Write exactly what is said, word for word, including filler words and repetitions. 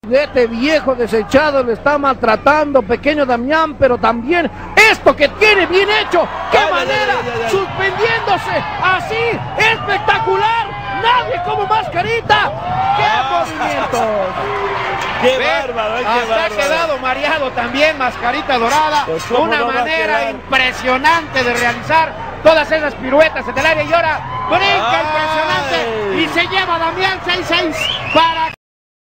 Este viejo desechado le está maltratando, pequeño Damián, pero también esto que tiene bien hecho. ¡Qué ay, manera! Ay, ay, ay, suspendiéndose así, espectacular. Nadie como Mascarita. ¡Qué ah, movimientos! ¡Qué bárbaro! ¡Qué hasta bárbaro! ha quedado mareado también Mascarita Dorada. Pues una no manera impresionante de realizar todas esas piruetas en el área y ahora brinca ay. impresionante y se lleva a Damián seis seis para